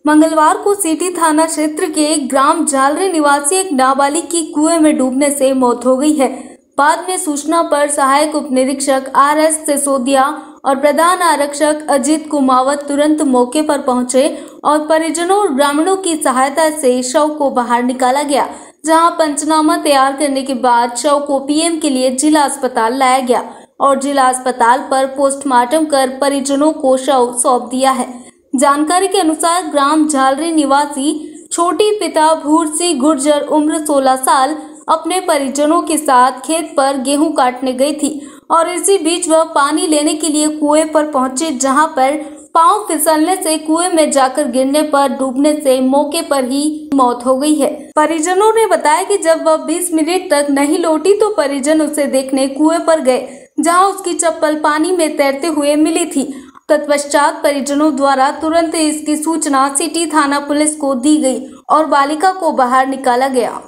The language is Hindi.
मंगलवार को सिटी थाना क्षेत्र के ग्राम जालरे निवासी एक नाबालिग की कुएं में डूबने से मौत हो गई है। बाद में सूचना पर सहायक उप निरीक्षक RS सिसोदिया और प्रधान आरक्षक अजीत कुमावत तुरंत मौके पर पहुंचे और परिजनों और ग्रामीणों की सहायता से शव को बाहर निकाला गया, जहां पंचनामा तैयार करने के बाद शव को PM के लिए जिला अस्पताल लाया गया और जिला अस्पताल पर पोस्टमार्टम कर परिजनों को शव सौंप दिया है। जानकारी के अनुसार ग्राम झालरी निवासी छोटी पिता भूर सिंह गुर्जर उम्र 16 साल अपने परिजनों के साथ खेत पर गेहूं काटने गई थी और इसी बीच वह पानी लेने के लिए कुएं पर पहुंचे, जहां पर पांव फिसलने से कुएं में जाकर गिरने पर डूबने से मौके पर ही मौत हो गई है। परिजनों ने बताया कि जब वह 20 मिनट तक नहीं लौटी तो परिजन उसे देखने कुएं पर गए, जहां उसकी चप्पल पानी में तैरते हुए मिली थी। तत्पश्चात परिजनों द्वारा तुरंत इसकी सूचना सिटी थाना पुलिस को दी गई और बालिका को बाहर निकाला गया।